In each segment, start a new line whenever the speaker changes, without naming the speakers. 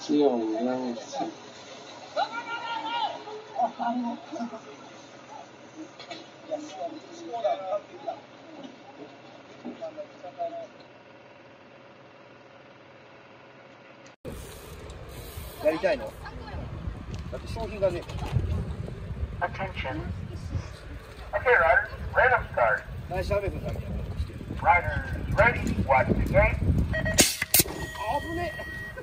只有2次。
やりたいの？だって商品がね。
Attention. Okay, riders, random start.
何しゃべるんだみたいな。
Riders ready, watch the gate.
あぶね。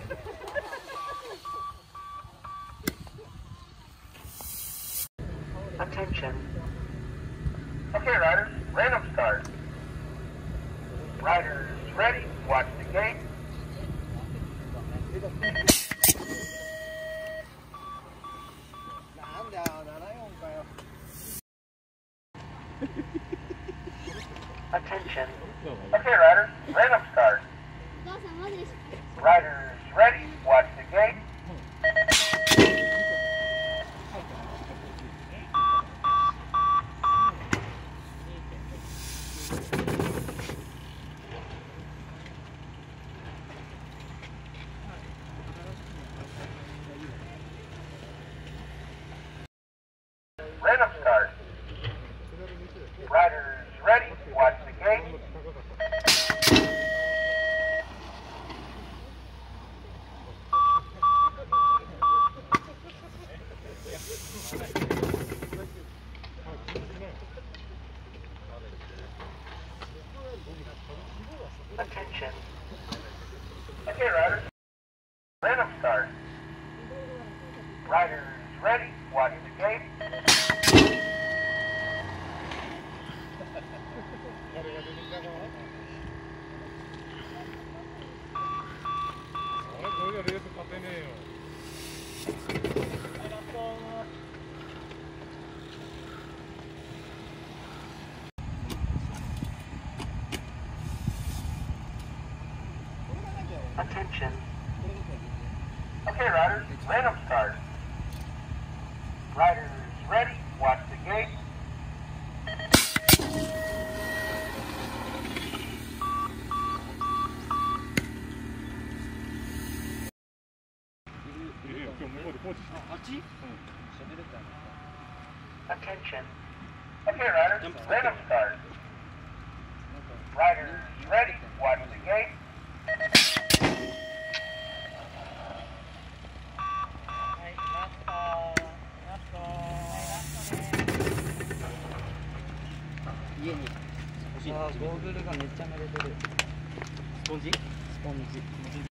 Attention. Okay, riders, random start. Riders ready, watch the gate. Attention. Okay, riders, random start. Riders ready, watch the gate. Random start. Riders ready, watch the gate. Attention. Okay, riders. Random start. Riders ready, watch the gate. Attention. Okay, riders, random start. Riders ready, watch the gate. Attention. Okay, riders, random start. Riders ready, watch the gate.
Google がめっちゃ濡れてる。スポンジ？スポンジ。